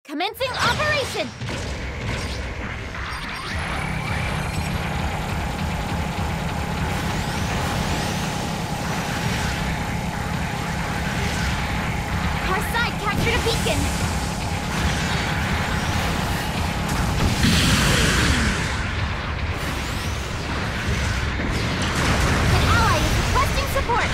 Commencing operation! Our side captured a beacon! An ally is requesting support!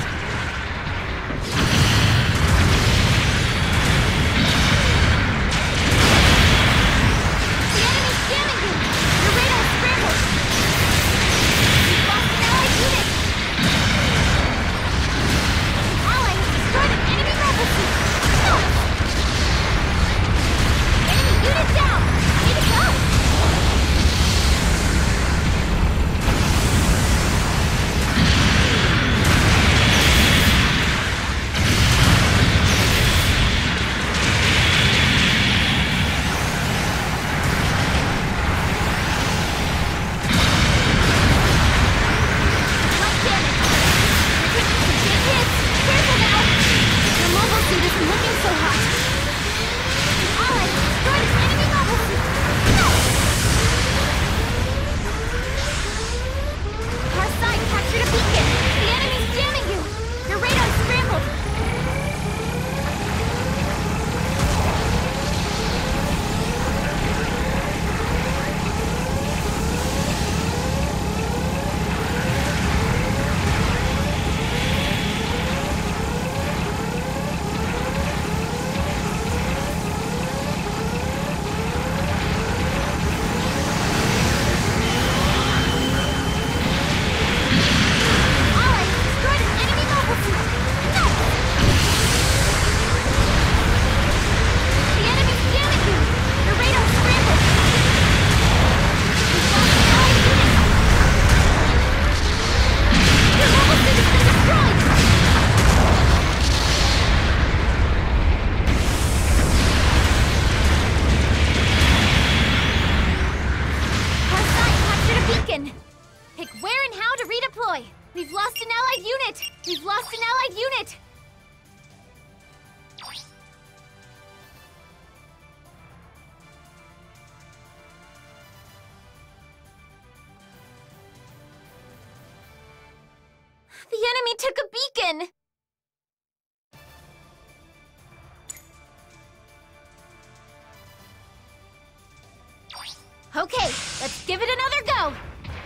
Pick where and how to redeploy! We've lost an allied unit! We've lost an allied unit! The enemy took a beacon! Okay, let's give it another go!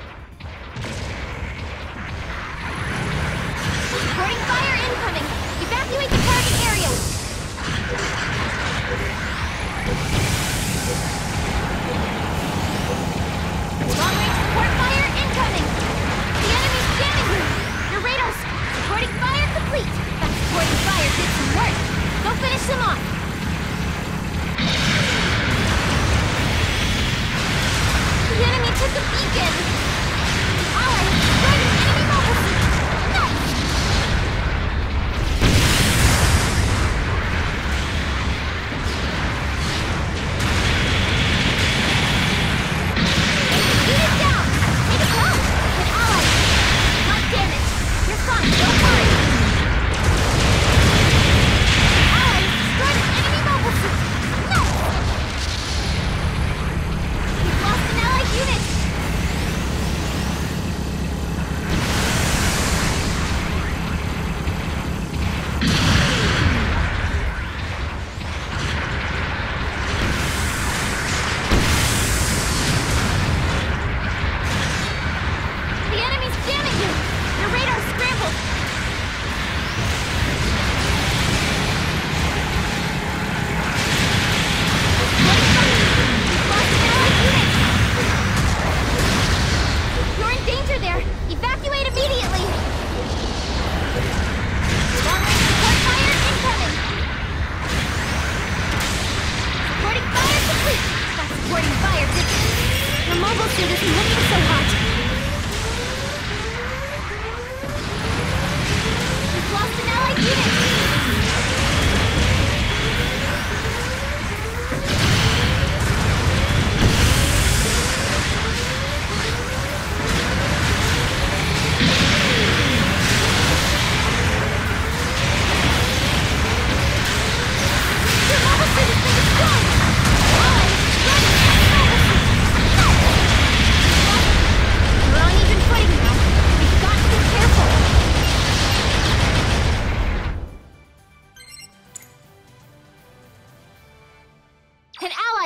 Reporting fire incoming! Evacuate the target areas! Long-range support fire incoming! The enemy's jamming you! Your radar's supporting fire complete! That supporting fire did some work! Go finish them off! The enemy took a beacon! Ally has destroyed an enemy mobile suit! Nice! Unit down! Take it home! An ally! Not damaged! You're fine, don't worry! Ally has destroyed an enemy mobile suit! Nice! We've lost an allied unit!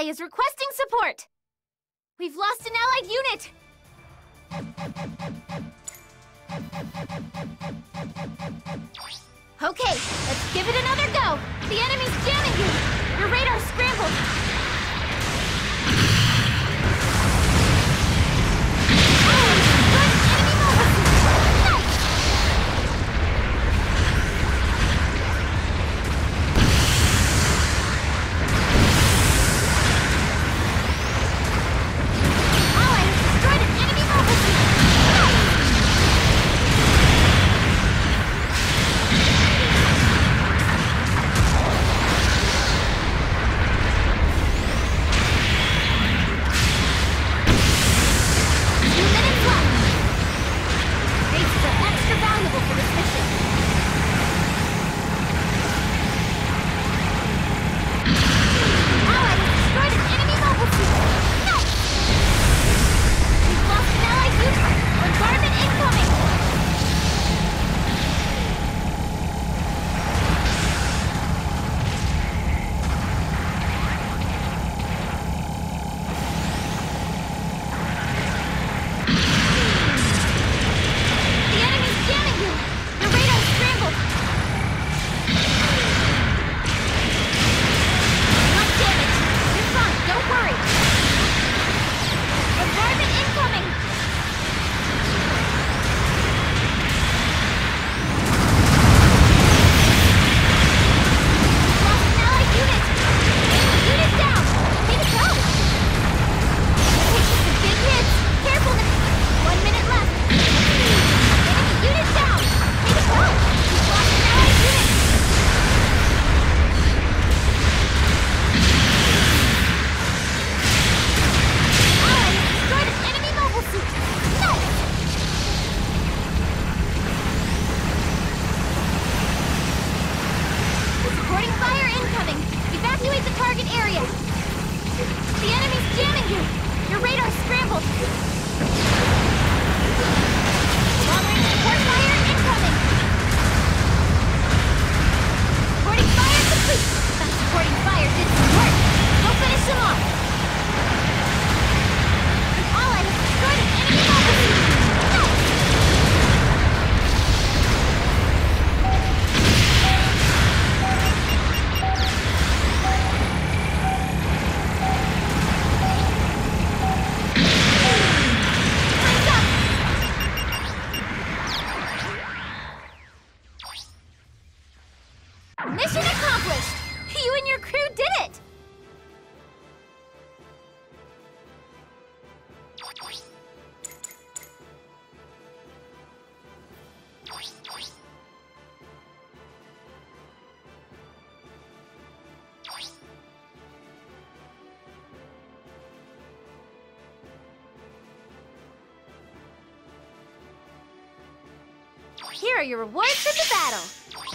ally is requesting support! We've lost an allied unit! Okay, let's give it another go! The enemy's jamming you! Your radar's scrambled! Mission accomplished! You and your crew did it! Here are your rewards for the battle!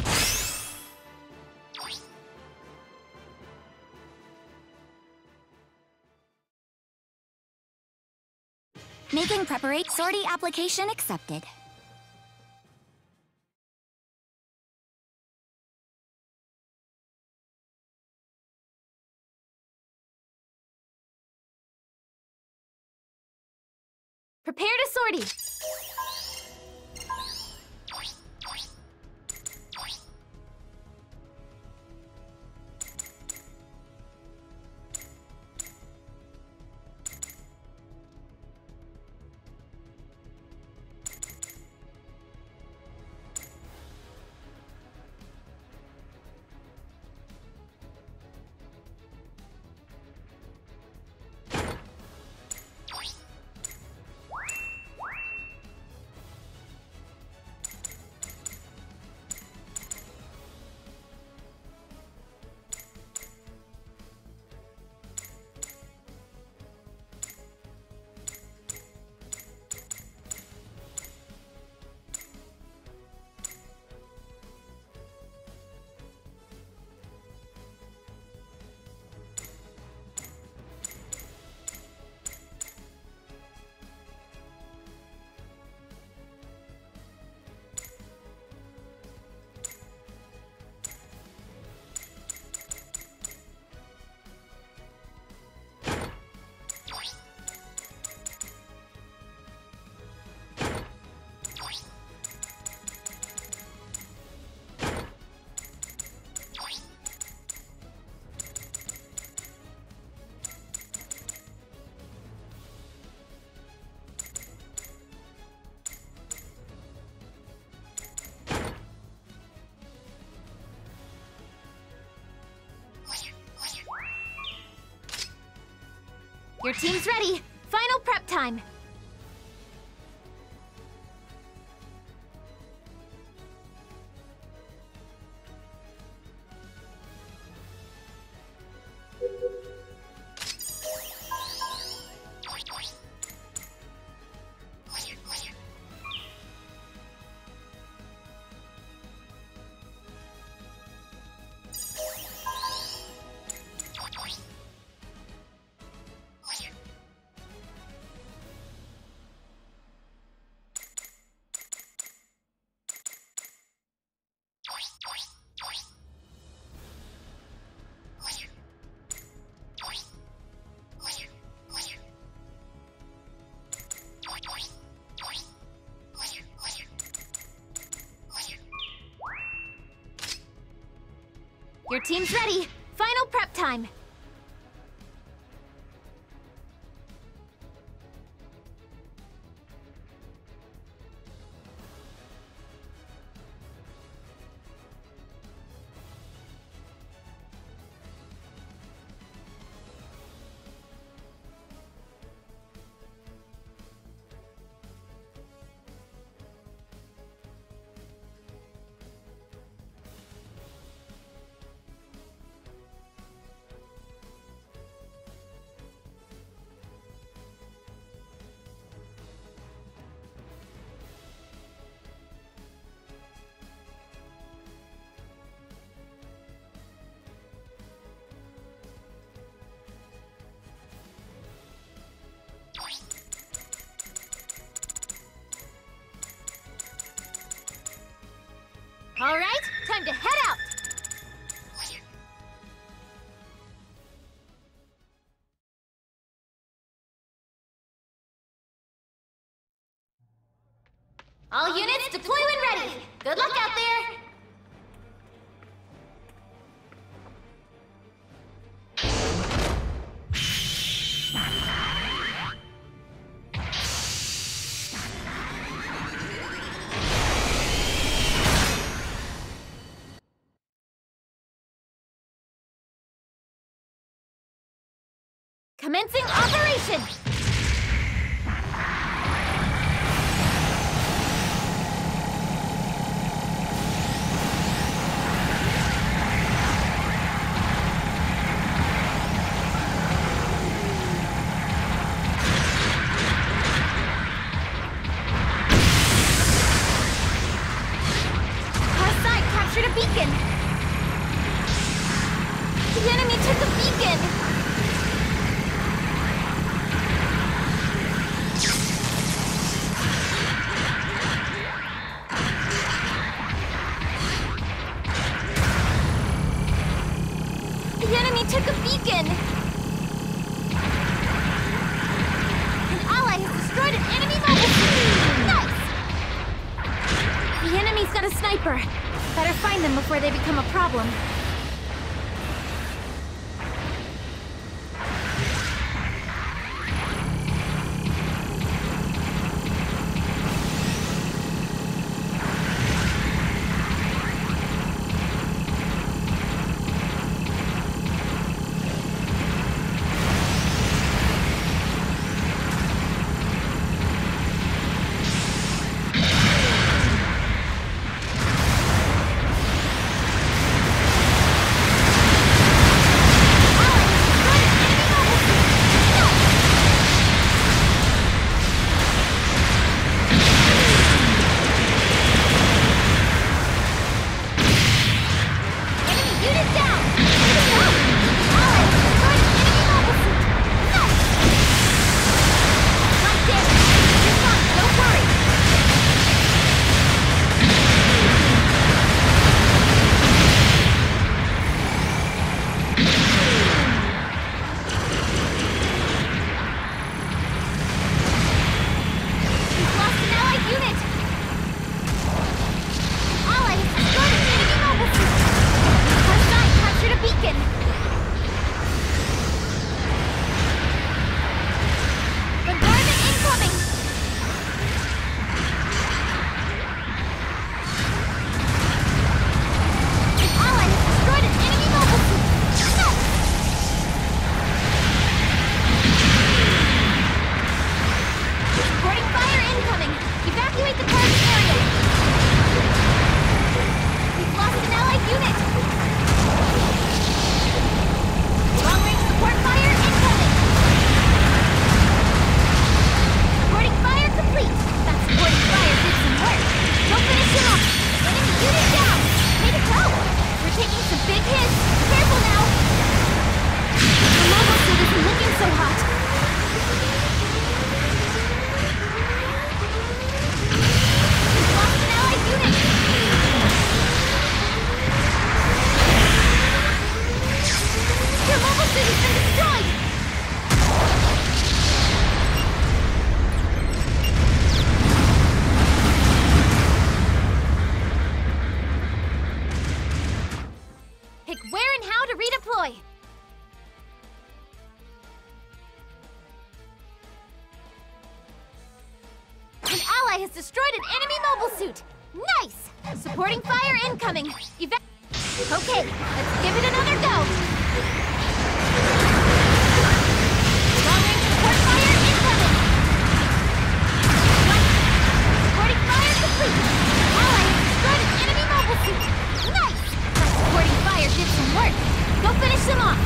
Making preparate sortie application accepted. Prepare to sortie! Your team's ready. Final prep time. Your team's ready. Final prep time. All right, time to head out! All units, deploy when ready! Good luck out there! Commencing operation! Our side captured a beacon! The enemy took a beacon! The enemy took a beacon! An ally has destroyed an enemy mobile suit! Nice! The enemy's got a sniper. Better find them before they become a problem. redeploy. An ally has destroyed an enemy mobile suit. Nice! Supporting fire incoming. Okay, let's give it another go. Long-range support fire incoming. Supporting fire complete. Ally has destroyed an enemy mobile suit. Nice! That supporting fire did some work. Go finish them off.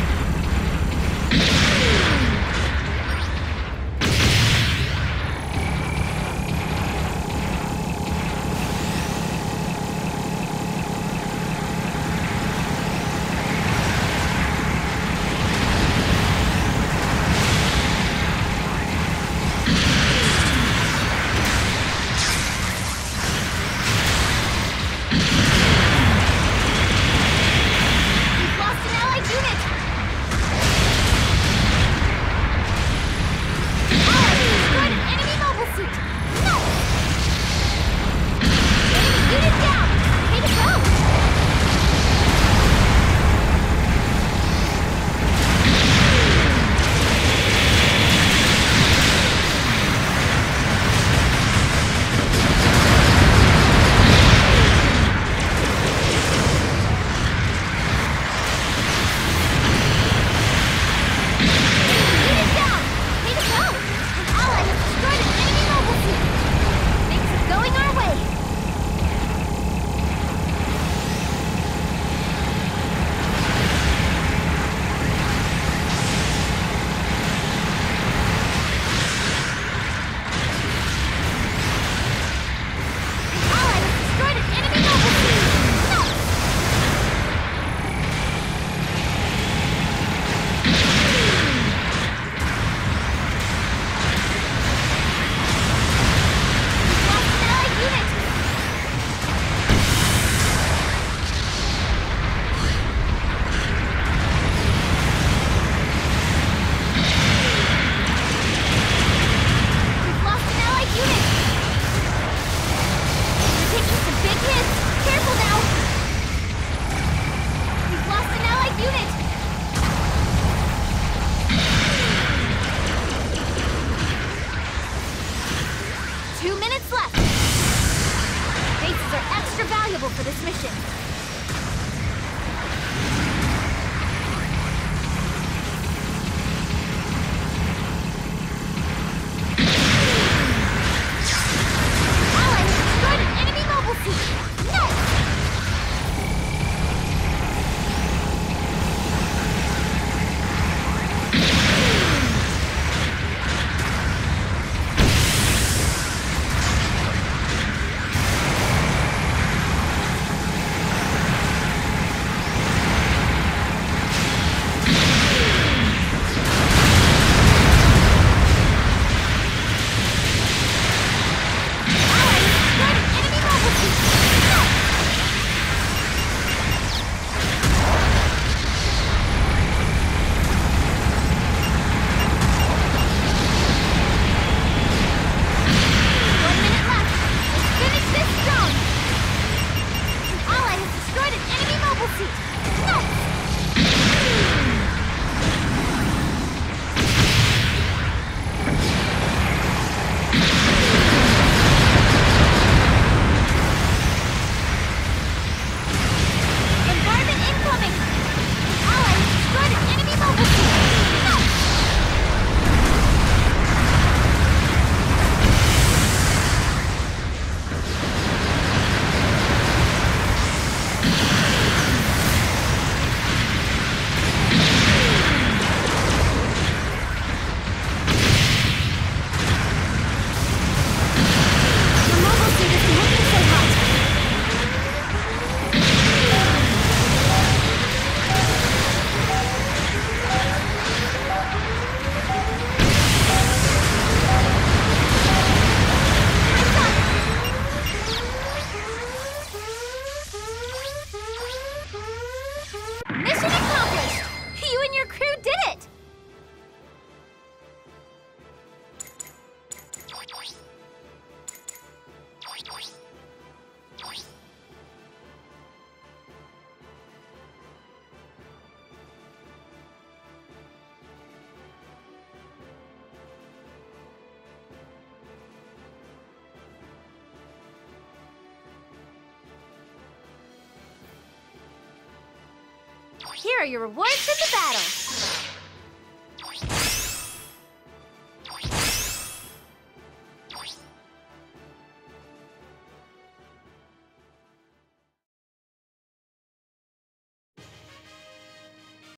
Here are your rewards from the battle.